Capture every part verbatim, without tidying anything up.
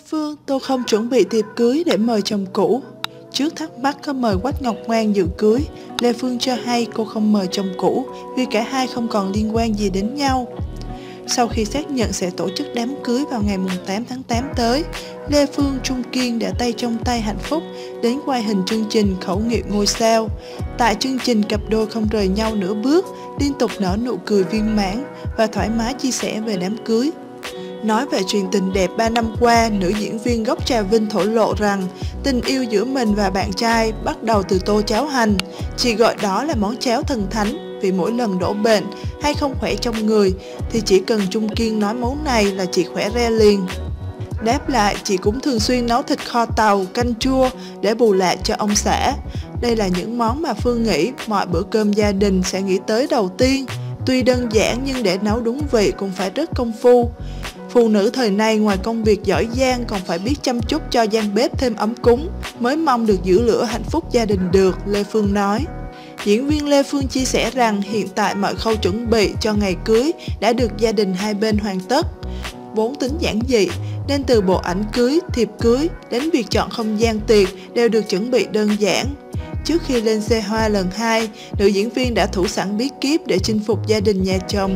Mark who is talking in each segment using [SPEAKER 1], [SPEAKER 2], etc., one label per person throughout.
[SPEAKER 1] Phương, tôi không chuẩn bị thiệp cưới để mời chồng cũ. Trước thắc mắc có mời Quách Ngọc Ngoan dự cưới, Lê Phương cho hay cô không mời chồng cũ vì cả hai không còn liên quan gì đến nhau. Sau khi xác nhận sẽ tổ chức đám cưới vào ngày tám tháng tám tới, Lê Phương Trung Kiên đã tay trong tay hạnh phúc đến quay hình chương trình Khẩu nghiệp ngôi sao. Tại chương trình, cặp đôi không rời nhau nửa bước, liên tục nở nụ cười viên mãn và thoải mái chia sẻ về đám cưới. Nói về chuyện tình đẹp ba năm qua, nữ diễn viên gốc Trà Vinh thổ lộ rằng tình yêu giữa mình và bạn trai bắt đầu từ tô cháo hành. Chị gọi đó là món cháo thần thánh vì mỗi lần đổ bệnh hay không khỏe trong người thì chỉ cần Trung Kiên nói món này là chị khỏe re liền. Đáp lại, chị cũng thường xuyên nấu thịt kho tàu, canh chua để bù lại cho ông xã. Đây là những món mà Phương nghĩ mọi bữa cơm gia đình sẽ nghĩ tới đầu tiên. Tuy đơn giản nhưng để nấu đúng vị cũng phải rất công phu. Phụ nữ thời nay ngoài công việc giỏi giang còn phải biết chăm chút cho gian bếp thêm ấm cúng, mới mong được giữ lửa hạnh phúc gia đình được, Lê Phương nói. Diễn viên Lê Phương chia sẻ rằng hiện tại mọi khâu chuẩn bị cho ngày cưới đã được gia đình hai bên hoàn tất. Vốn tính giản dị, nên từ bộ ảnh cưới, thiệp cưới đến việc chọn không gian tiệc đều được chuẩn bị đơn giản. Trước khi lên xe hoa lần hai, nữ diễn viên đã thủ sẵn bí kíp để chinh phục gia đình nhà chồng.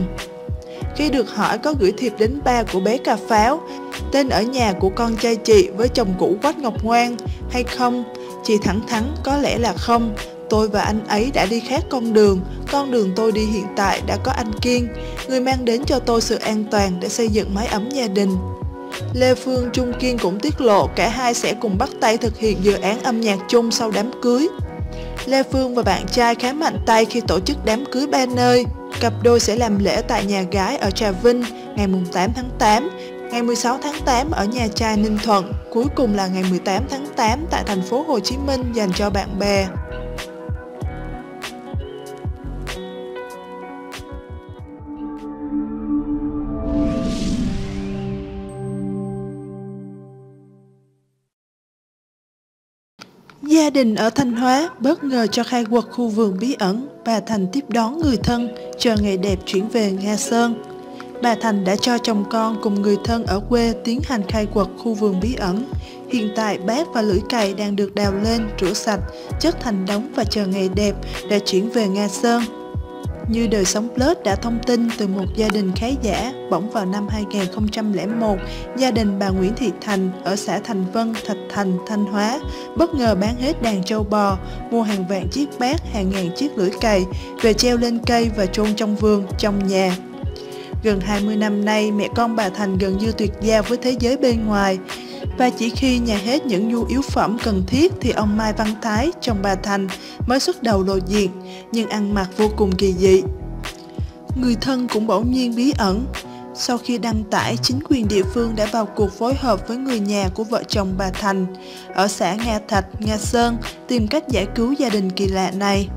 [SPEAKER 1] Khi được hỏi có gửi thiệp đến ba của bé Cà Pháo, tên ở nhà của con trai chị với chồng cũ Quách Ngọc Ngoan hay không, chị thẳng thắn có lẽ là không. Tôi và anh ấy đã đi khác con đường, con đường tôi đi hiện tại đã có anh Kiên, người mang đến cho tôi sự an toàn để xây dựng mái ấm gia đình. Lê Phương Trung Kiên cũng tiết lộ cả hai sẽ cùng bắt tay thực hiện dự án âm nhạc chung sau đám cưới. Lê Phương và bạn trai khá mạnh tay khi tổ chức đám cưới ba nơi. Cặp đôi sẽ làm lễ tại nhà gái ở Trà Vinh ngày tám tháng tám, ngày mười sáu tháng tám ở nhà trai Ninh Thuận, cuối cùng là ngày mười tám tháng tám tại thành phố Hồ Chí Minh dành cho bạn bè. Gia đình ở Thanh Hóa bất ngờ cho khai quật khu vườn bí ẩn, bà Thành tiếp đón người thân, chờ ngày đẹp chuyển về Nga Sơn. Bà Thành đã cho chồng con cùng người thân ở quê tiến hành khai quật khu vườn bí ẩn. Hiện tại bát và lưỡi cày đang được đào lên, rửa sạch, chất thành đống và chờ ngày đẹp để chuyển về Nga Sơn. Như Đời Sống Plus đã thông tin từ một gia đình khá giả, bỗng vào năm hai nghìn không trăm lẻ một, gia đình bà Nguyễn Thị Thành ở xã Thành Vân, Thạch Thành, Thanh Hóa bất ngờ bán hết đàn trâu bò, mua hàng vạn chiếc bát, hàng ngàn chiếc lưỡi cày về treo lên cây và chôn trong vườn, trong nhà. Gần hai mươi năm nay, mẹ con bà Thành gần như tuyệt giao với thế giới bên ngoài. Và chỉ khi nhà hết những nhu yếu phẩm cần thiết thì ông Mai Văn Thái, chồng bà Thành, mới xuất đầu lộ diện, nhưng ăn mặc vô cùng kỳ dị. Người thân cũng bỗng nhiên bí ẩn. Sau khi đăng tải, chính quyền địa phương đã vào cuộc phối hợp với người nhà của vợ chồng bà Thành ở xã Nga Thạch, Nga Sơn tìm cách giải cứu gia đình kỳ lạ này.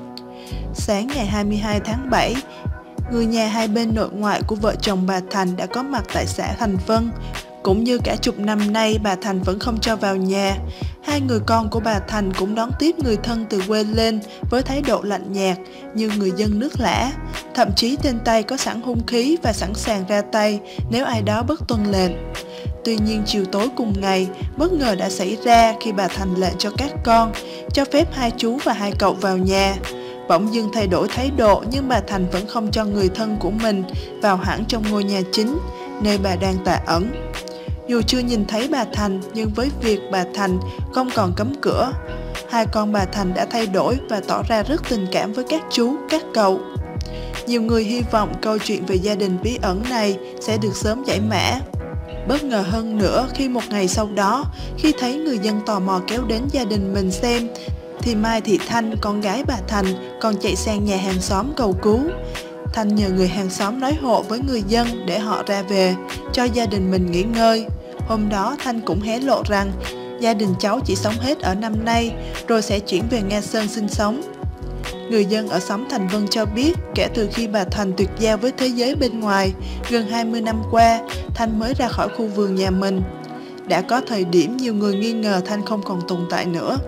[SPEAKER 1] Sáng ngày hai mươi hai tháng bảy, người nhà hai bên nội ngoại của vợ chồng bà Thành đã có mặt tại xã Thành Vân. Cũng như cả chục năm nay, bà Thành vẫn không cho vào nhà. Hai người con của bà Thành cũng đón tiếp người thân từ quê lên với thái độ lạnh nhạt như người dân nước lã. Thậm chí trên tay có sẵn hung khí và sẵn sàng ra tay nếu ai đó bất tuân lệnh. Tuy nhiên chiều tối cùng ngày, bất ngờ đã xảy ra khi bà Thành lệnh cho các con, cho phép hai chú và hai cậu vào nhà. Bỗng dưng thay đổi thái độ nhưng bà Thành vẫn không cho người thân của mình vào hẳn trong ngôi nhà chính, nơi bà đang tà ẩn. Dù chưa nhìn thấy bà Thành, nhưng với việc bà Thành không còn cấm cửa, hai con bà Thành đã thay đổi và tỏ ra rất tình cảm với các chú, các cậu. Nhiều người hy vọng câu chuyện về gia đình bí ẩn này sẽ được sớm giải mã. Bất ngờ hơn nữa khi một ngày sau đó, khi thấy người dân tò mò kéo đến gia đình mình xem, thì Mai Thị Thanh, con gái bà Thành, còn chạy sang nhà hàng xóm cầu cứu. Thanh nhờ người hàng xóm nói hộ với người dân để họ ra về, cho gia đình mình nghỉ ngơi. Hôm đó Thanh cũng hé lộ rằng gia đình cháu chỉ sống hết ở năm nay, rồi sẽ chuyển về Nga Sơn sinh sống. Người dân ở xóm Thành Vân cho biết, kể từ khi bà Thành tuyệt giao với thế giới bên ngoài, gần hai mươi năm qua, Thanh mới ra khỏi khu vườn nhà mình. Đã có thời điểm nhiều người nghi ngờ Thanh không còn tồn tại nữa.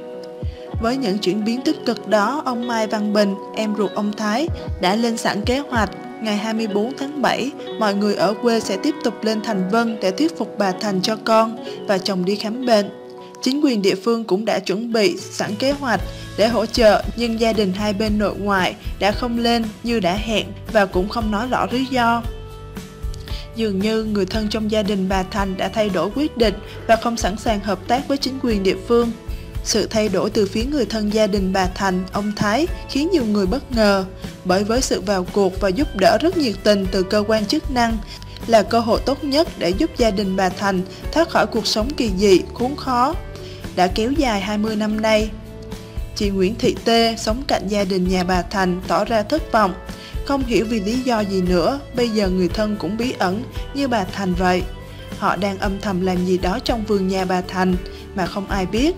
[SPEAKER 1] Với những chuyển biến tích cực đó, ông Mai Văn Bình, em ruột ông Thái, đã lên sẵn kế hoạch Ngày hai mươi tư tháng bảy, mọi người ở quê sẽ tiếp tục lên Thành Vân để thuyết phục bà Thành cho con và chồng đi khám bệnh. Chính quyền địa phương cũng đã chuẩn bị sẵn kế hoạch để hỗ trợ, nhưng gia đình hai bên nội ngoại đã không lên như đã hẹn và cũng không nói rõ lý do. Dường như người thân trong gia đình bà Thành đã thay đổi quyết định và không sẵn sàng hợp tác với chính quyền địa phương. Sự thay đổi từ phía người thân gia đình bà Thành, ông Thái, khiến nhiều người bất ngờ, bởi với sự vào cuộc và giúp đỡ rất nhiệt tình từ cơ quan chức năng là cơ hội tốt nhất để giúp gia đình bà Thành thoát khỏi cuộc sống kỳ dị, khốn khó đã kéo dài hai mươi năm nay. Chị Nguyễn Thị Tê sống cạnh gia đình nhà bà Thành tỏ ra thất vọng, không hiểu vì lý do gì nữa, bây giờ người thân cũng bí ẩn như bà Thành vậy. Họ đang âm thầm làm gì đó trong vườn nhà bà Thành mà không ai biết.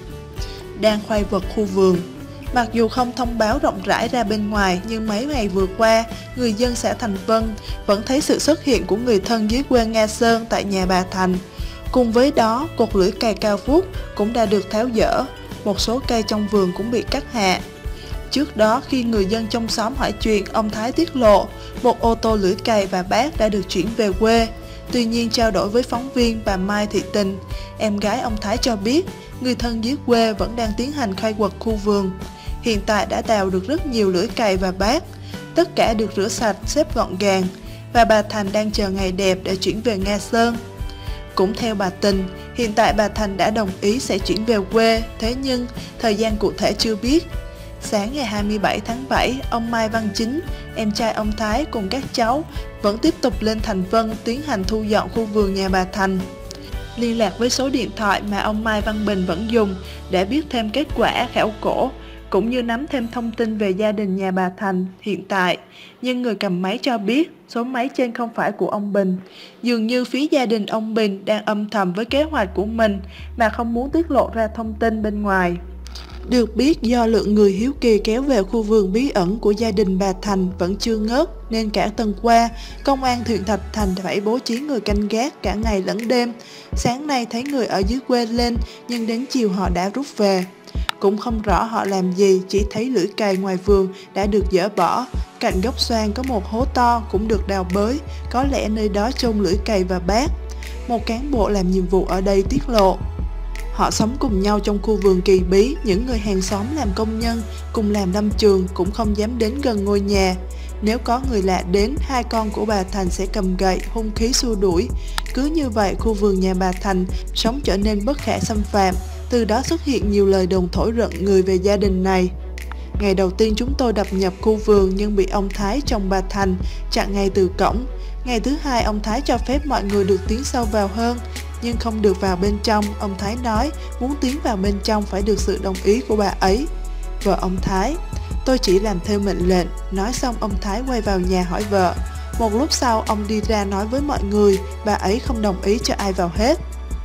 [SPEAKER 1] Đang khoai vật khu vườn. Mặc dù không thông báo rộng rãi ra bên ngoài, nhưng mấy ngày vừa qua, người dân xã Thành Vân vẫn thấy sự xuất hiện của người thân dưới quê Nga Sơn tại nhà bà Thành. Cùng với đó, cột lưỡi cày cao vút cũng đã được tháo dỡ, một số cây trong vườn cũng bị cắt hạ. Trước đó, khi người dân trong xóm hỏi chuyện, ông Thái tiết lộ một ô tô lưỡi cày và bát đã được chuyển về quê. Tuy nhiên, trao đổi với phóng viên bà Mai Thị Tình, em gái ông Thái cho biết, người thân dưới quê vẫn đang tiến hành khai quật khu vườn. Hiện tại đã đào được rất nhiều lưỡi cày và bát, tất cả được rửa sạch, xếp gọn gàng, và bà Thành đang chờ ngày đẹp để chuyển về Nga Sơn. Cũng theo bà Tình, hiện tại bà Thành đã đồng ý sẽ chuyển về quê, thế nhưng thời gian cụ thể chưa biết. Sáng ngày hai mươi bảy tháng bảy, ông Mai Văn Chính, em trai ông Thái cùng các cháu vẫn tiếp tục lên Thành Vân tiến hành thu dọn khu vườn nhà bà Thành. Liên lạc với số điện thoại mà ông Mai Văn Bình vẫn dùng để biết thêm kết quả khảo cổ, cũng như nắm thêm thông tin về gia đình nhà bà Thành hiện tại. Nhưng người cầm máy cho biết số máy trên không phải của ông Bình. Dường như phía gia đình ông Bình đang âm thầm với kế hoạch của mình mà không muốn tiết lộ ra thông tin bên ngoài. Được biết, do lượng người hiếu kỳ kéo về khu vườn bí ẩn của gia đình bà Thành vẫn chưa ngớt, nên cả tuần qua, công an huyện Thạch Thành phải bố trí người canh gác cả ngày lẫn đêm. Sáng nay thấy người ở dưới quê lên, nhưng đến chiều họ đã rút về. Cũng không rõ họ làm gì, chỉ thấy lưỡi cày ngoài vườn đã được dỡ bỏ. Cạnh gốc xoan có một hố to cũng được đào bới, có lẽ nơi đó chôn lưỡi cày và bát. Một cán bộ làm nhiệm vụ ở đây tiết lộ. Họ sống cùng nhau trong khu vườn kỳ bí, những người hàng xóm làm công nhân, cùng làm lâm trường cũng không dám đến gần ngôi nhà. Nếu có người lạ đến, hai con của bà Thành sẽ cầm gậy, hung khí xua đuổi. Cứ như vậy, khu vườn nhà bà Thành sống trở nên bất khả xâm phạm. Từ đó xuất hiện nhiều lời đồn thổi rợn người về gia đình này. Ngày đầu tiên chúng tôi đập nhập khu vườn nhưng bị ông Thái chồng bà Thành chặn ngay từ cổng. Ngày thứ hai, ông Thái cho phép mọi người được tiến sâu vào hơn, nhưng không được vào bên trong. Ông Thái nói muốn tiến vào bên trong phải được sự đồng ý của bà ấy, vợ ông Thái. Tôi chỉ làm theo mệnh lệnh. Nói xong, ông Thái quay vào nhà hỏi vợ. Một lúc sau, ông đi ra nói với mọi người bà ấy không đồng ý cho ai vào hết.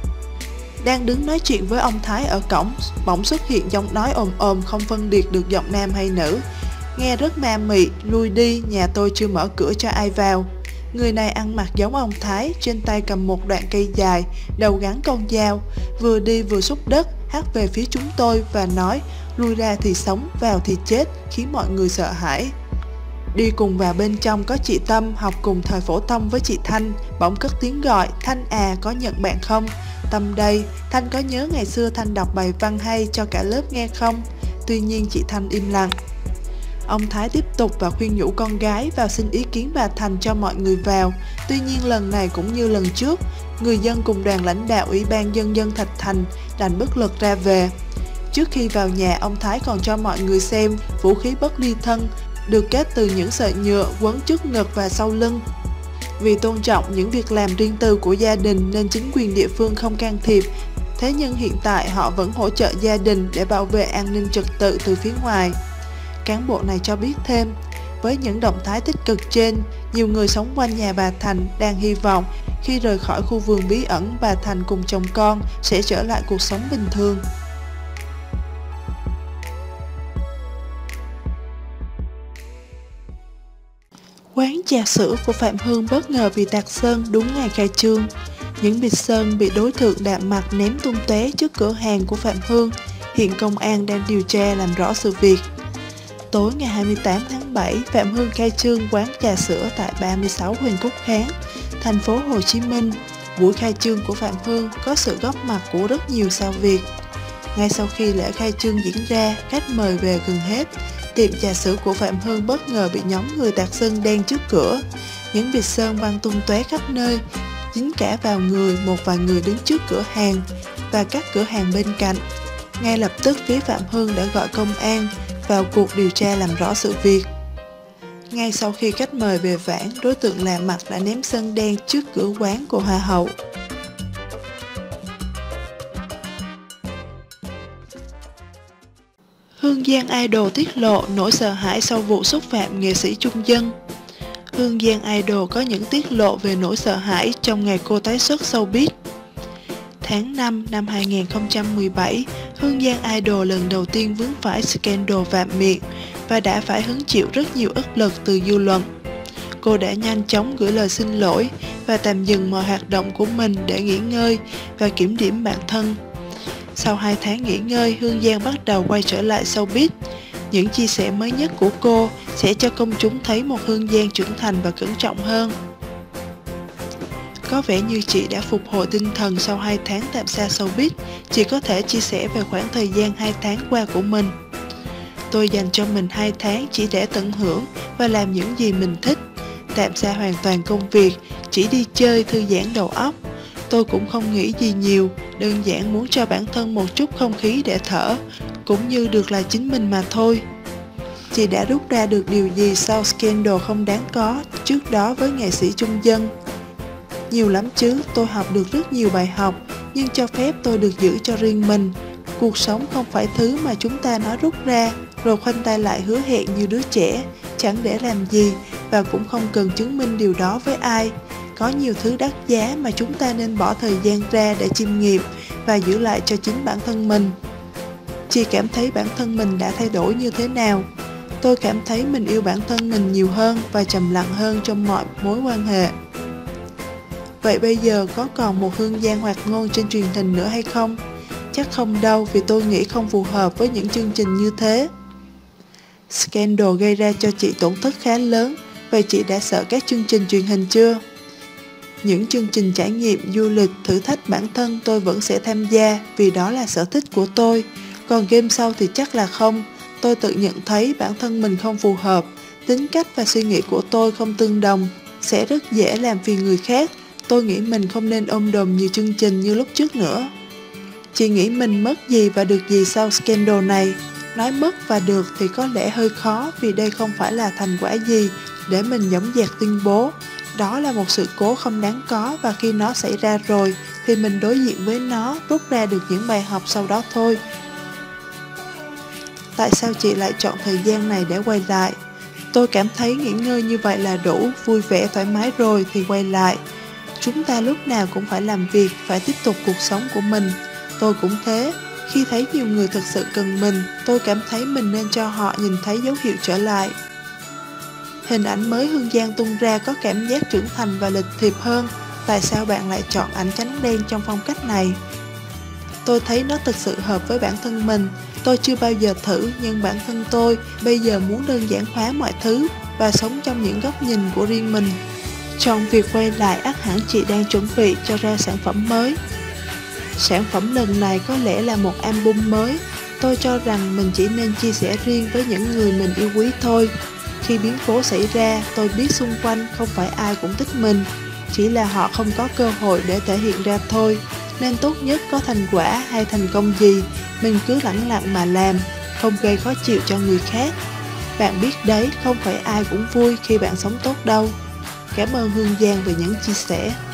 [SPEAKER 1] Đang đứng nói chuyện với ông Thái ở cổng, bỗng xuất hiện giọng nói ồm ồm không phân biệt được giọng nam hay nữ. Nghe rất ma mị, lui đi, nhà tôi chưa mở cửa cho ai vào. Người này ăn mặc giống ông Thái, trên tay cầm một đoạn cây dài, đầu gắn con dao, vừa đi vừa xúc đất, hắt về phía chúng tôi và nói lui ra thì sống, vào thì chết, khiến mọi người sợ hãi. Đi cùng vào bên trong có chị Tâm, học cùng thời phổ thông với chị Thanh, bỗng cất tiếng gọi, Thanh à, có nhận bạn không? Tâm đây, Thanh có nhớ ngày xưa Thanh đọc bài văn hay cho cả lớp nghe không? Tuy nhiên chị Thanh im lặng. Ông Thái tiếp tục và khuyên nhủ con gái vào xin ý kiến bà Thành cho mọi người vào. Tuy nhiên lần này cũng như lần trước, người dân cùng đoàn lãnh đạo Ủy ban Nhân dân Thạch Thành đành bất lực ra về. Trước khi vào nhà, ông Thái còn cho mọi người xem vũ khí bất ly thân được kết từ những sợi nhựa quấn trước ngực và sau lưng. Vì tôn trọng những việc làm riêng tư của gia đình nên chính quyền địa phương không can thiệp. Thế nhưng hiện tại họ vẫn hỗ trợ gia đình để bảo vệ an ninh trật tự từ phía ngoài. Cán bộ này cho biết thêm, với những động thái tích cực trên, nhiều người sống quanh nhà bà Thành đang hy vọng khi rời khỏi khu vườn bí ẩn, bà Thành cùng chồng con sẽ trở lại cuộc sống bình thường. Quán trà sữa của Phạm Hương bất ngờ bị tạt sơn đúng ngày khai trương. Những bịch sơn bị đối tượng đạm mặt ném tung tóe trước cửa hàng của Phạm Hương. Hiện công an đang điều tra làm rõ sự việc. Tối ngày hai mươi tám tháng tháng bảy, Phạm Hương khai trương quán trà sữa tại ba mươi sáu Huỳnh Thúc Kháng, thành phố Hồ Chí Minh. Buổi khai trương của Phạm Hương có sự góp mặt của rất nhiều sao Việt. Ngay sau khi lễ khai trương diễn ra, khách mời về gần hết. Tiệm trà sữa của Phạm Hương bất ngờ bị nhóm người tạt sơn đen trước cửa. Những vệt sơn văng tung tóe khắp nơi, dính cả vào người một vài người đứng trước cửa hàng và các cửa hàng bên cạnh. Ngay lập tức phía Phạm Hương đã gọi công an vào cuộc điều tra làm rõ sự việc. Ngay sau khi khách mời về vãn, đối tượng lạ mặt đã ném sơn đen trước cửa quán của Hoa hậu. Hương Giang Idol tiết lộ nỗi sợ hãi sau vụ xúc phạm nghệ sĩ Trung Dân. Hương Giang Idol có những tiết lộ về nỗi sợ hãi trong ngày cô tái xuất showbiz. Tháng năm năm hai nghìn không trăm mười bảy, Hương Giang Idol lần đầu tiên vướng phải scandal vạ miệng và đã phải hứng chịu rất nhiều áp lực từ dư luận. Cô đã nhanh chóng gửi lời xin lỗi và tạm dừng mọi hoạt động của mình để nghỉ ngơi và kiểm điểm bản thân. Sau hai tháng nghỉ ngơi, Hương Giang bắt đầu quay trở lại showbiz. Những chia sẻ mới nhất của cô sẽ cho công chúng thấy một Hương Giang trưởng thành và cẩn trọng hơn. Có vẻ như chị đã phục hồi tinh thần sau hai tháng tạm xa showbiz. Chị có thể chia sẻ về khoảng thời gian hai tháng qua của mình. Tôi dành cho mình hai tháng chỉ để tận hưởng và làm những gì mình thích. Tạm xa hoàn toàn công việc, chỉ đi chơi thư giãn đầu óc. Tôi cũng không nghĩ gì nhiều, đơn giản muốn cho bản thân một chút không khí để thở, cũng như được là chính mình mà thôi. Chị đã rút ra được điều gì sau scandal không đáng có trước đó với nghệ sĩ Trung Dân? Nhiều lắm chứ, tôi học được rất nhiều bài học, nhưng cho phép tôi được giữ cho riêng mình. Cuộc sống không phải thứ mà chúng ta nói rút ra, rồi khoanh tay lại hứa hẹn như đứa trẻ, chẳng để làm gì và cũng không cần chứng minh điều đó với ai. Có nhiều thứ đắt giá mà chúng ta nên bỏ thời gian ra để chiêm nghiệm và giữ lại cho chính bản thân mình. Chị cảm thấy bản thân mình đã thay đổi như thế nào? Tôi cảm thấy mình yêu bản thân mình nhiều hơn và trầm lặng hơn trong mọi mối quan hệ. Vậy bây giờ có còn một Hương Giang hoạt ngôn trên truyền hình nữa hay không? Chắc không đâu, vì tôi nghĩ không phù hợp với những chương trình như thế. Scandal gây ra cho chị tổn thất khá lớn. Vậy chị đã sợ các chương trình truyền hình chưa? Những chương trình trải nghiệm, du lịch, thử thách bản thân tôi vẫn sẽ tham gia vì đó là sở thích của tôi. Còn game show thì chắc là không. Tôi tự nhận thấy bản thân mình không phù hợp. Tính cách và suy nghĩ của tôi không tương đồng, sẽ rất dễ làm phiền người khác. Tôi nghĩ mình không nên ôm đồm nhiều chương trình như lúc trước nữa. Chị nghĩ mình mất gì và được gì sau scandal này? Nói mất và được thì có lẽ hơi khó, vì đây không phải là thành quả gì để mình dõng dạc tuyên bố. Đó là một sự cố không đáng có, và khi nó xảy ra rồi thì mình đối diện với nó, rút ra được những bài học sau đó thôi. Tại sao chị lại chọn thời gian này để quay lại? Tôi cảm thấy nghỉ ngơi như vậy là đủ, vui vẻ thoải mái rồi thì quay lại. Chúng ta lúc nào cũng phải làm việc, phải tiếp tục cuộc sống của mình. Tôi cũng thế. Khi thấy nhiều người thực sự cần mình, tôi cảm thấy mình nên cho họ nhìn thấy dấu hiệu trở lại. Hình ảnh mới Hương Giang tung ra có cảm giác trưởng thành và lịch thiệp hơn. Tại sao bạn lại chọn ảnh trắng đen trong phong cách này? Tôi thấy nó thực sự hợp với bản thân mình. Tôi chưa bao giờ thử, nhưng bản thân tôi bây giờ muốn đơn giản hóa mọi thứ và sống trong những góc nhìn của riêng mình. Trong việc quay lại, ắt hẳn chị đang chuẩn bị cho ra sản phẩm mới. Sản phẩm lần này có lẽ là một album mới. Tôi cho rằng mình chỉ nên chia sẻ riêng với những người mình yêu quý thôi. Khi biến cố xảy ra, tôi biết xung quanh không phải ai cũng thích mình, chỉ là họ không có cơ hội để thể hiện ra thôi. Nên tốt nhất có thành quả hay thành công gì, mình cứ lẳng lặng mà làm, không gây khó chịu cho người khác. Bạn biết đấy, không phải ai cũng vui khi bạn sống tốt đâu. Cảm ơn Hương Giang về những chia sẻ.